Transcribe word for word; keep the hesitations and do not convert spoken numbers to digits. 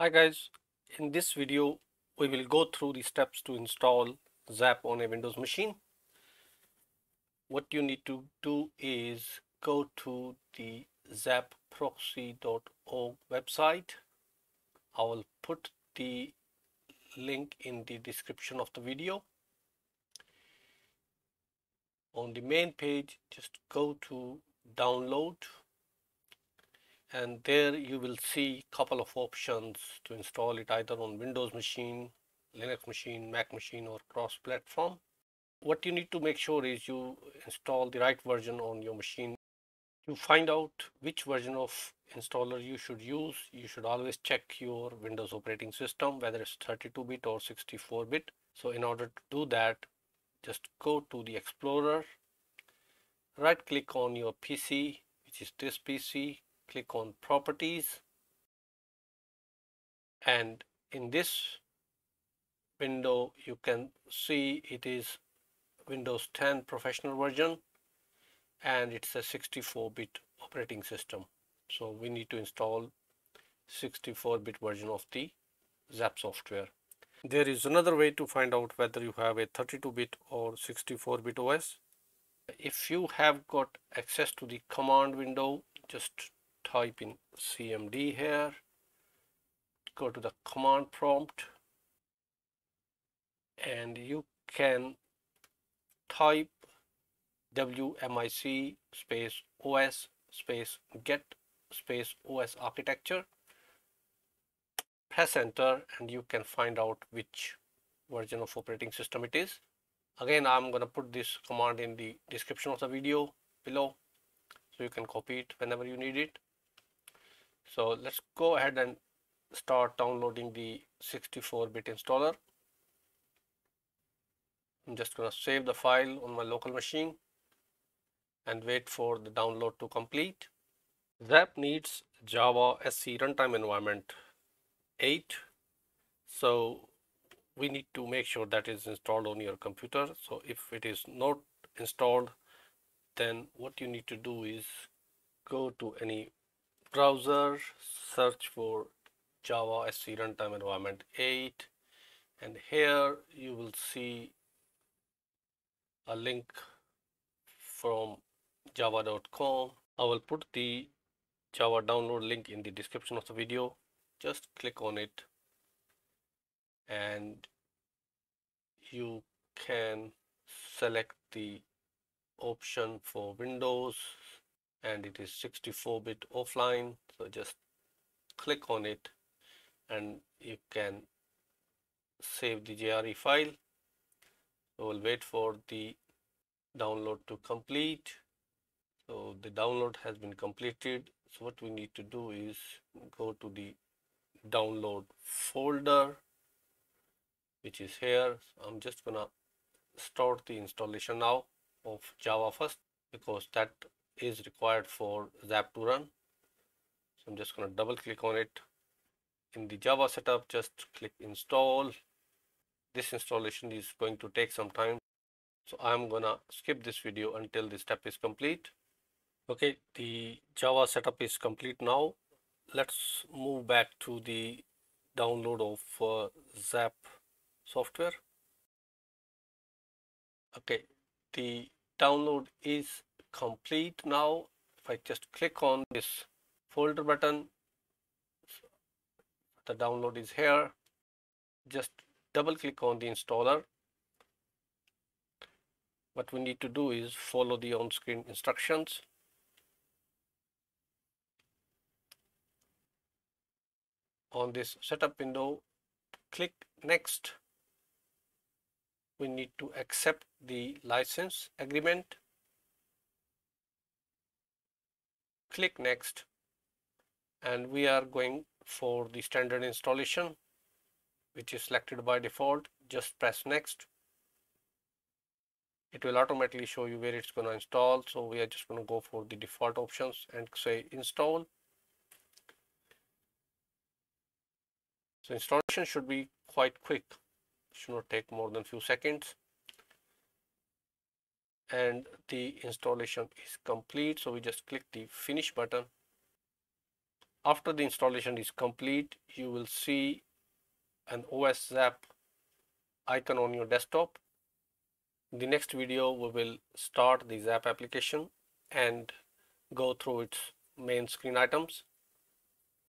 Hi guys, in this video we will go through the steps to install Zap on a Windows machine. What you need to do is go to the zap proxy dot org website. I will put the link in the description of the video. On the main page, just go to download, and there you will see a couple of options to install it either on Windows machine, Linux machine, Mac machine, or cross platform. What you need to make sure is you install the right version on your machine. To find out which version of installer you should use, you should always check your Windows operating system, whether it's thirty-two bit or sixty-four bit. So in order to do that, just go to the Explorer, right click on your P C, which is this P C, click on Properties, and in this window you can see it is Windows ten Professional version, and it's a sixty-four bit operating system. So we need to install sixty-four bit version of the Zap software. There is another way to find out whether you have a thirty-two bit or sixty-four bit O S. If you have got access to the command window, just type in C M D here, go to the command prompt, and you can type W M I C space O S space get space O S architecture. Press enter and you can find out which version of operating system it is. Again, I'm going to put this command in the description of the video below, so you can copy it whenever you need it. So let's go ahead and start downloading the sixty-four bit installer. I'm just going to save the file on my local machine and wait for the download to complete. Zap needs Java S C runtime environment eight, so we need to make sure that is installed on your computer. So if it is not installed, then what you need to do is go to any browser, search for Java S C runtime environment eight, and here you will see a link from java dot com. I will put the Java download link in the description of the video. Just click on it and you can select the option for Windows, and it is sixty-four bit offline. So just click on it and you can save the J R E file. So we'll wait for the download to complete. So the download has been completed. So what we need to do is go to the download folder, which is here. So I'm just gonna start the installation now of Java first, because that is required for Zap to run. So I'm just gonna double click on it. In the Java setup, just click install. This installation is going to take some time, so I'm gonna skip this video until the step is complete. Okay, the Java setup is complete now. Let's move back to the download of uh, Zap software. Okay, the download is complete now. If I just click on this folder button, the download is here. Just double click on the installer. What we need to do is follow the on-screen instructions. On this setup window, click next. We need to accept the license agreement. Click next, and we are going for the standard installation, which is selected by default. Just press next. It will automatically show you where it's going to install. So we are just going to go for the default options and say install. So installation should be quite quick. Should not take more than few seconds. And the installation is complete. So we just click the finish button. After the installation is complete, you will see an O S Zap icon on your desktop. In the next video, we will start the Zap application and go through its main screen items.